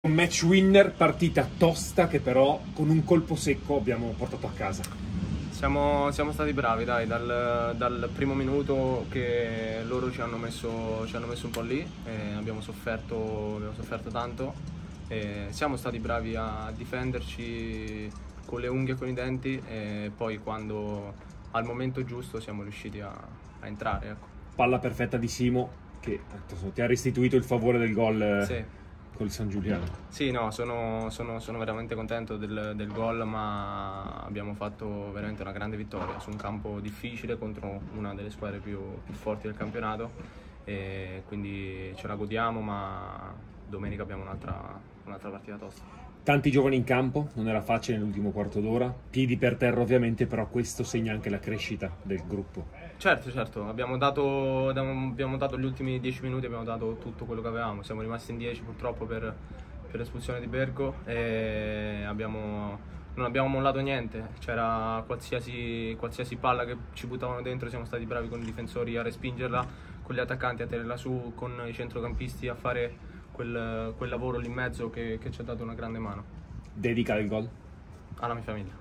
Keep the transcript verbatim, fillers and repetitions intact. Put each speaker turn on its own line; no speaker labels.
Un match winner, partita tosta che però con un colpo secco abbiamo portato a casa.
Siamo, siamo stati bravi, dai, dal, dal primo minuto che loro ci hanno messo, ci hanno messo un po' lì, e abbiamo sofferto, abbiamo sofferto tanto, e siamo stati bravi a difenderci con le unghie e con i denti, e poi quando al momento giusto siamo riusciti a, a entrare. Ecco.
Palla perfetta di Simo che ti ha restituito il favore del gol.
Sì.
Col San Giuliano.
Sì, no, sono, sono, sono veramente contento del, del gol, ma abbiamo fatto veramente una grande vittoria su un campo difficile contro una delle squadre più, più forti del campionato, e quindi ce la godiamo, ma domenica abbiamo un'altra un'altra partita tosta.
Tanti giovani in campo, non era facile nell'ultimo quarto d'ora, piedi per terra ovviamente, però questo segna anche la crescita del gruppo.
Certo, certo, abbiamo dato, abbiamo dato gli ultimi dieci minuti, abbiamo dato tutto quello che avevamo, siamo rimasti in dieci purtroppo per, per l'espulsione di Bergo e abbiamo, non abbiamo mollato niente, c'era qualsiasi, qualsiasi palla che ci buttavano dentro, siamo stati bravi con i difensori a respingerla, con gli attaccanti a tenerla su, con i centrocampisti a fare quel, quel lavoro lì in mezzo che, che ci ha dato una grande mano.
Dedica il gol?
Alla mia famiglia.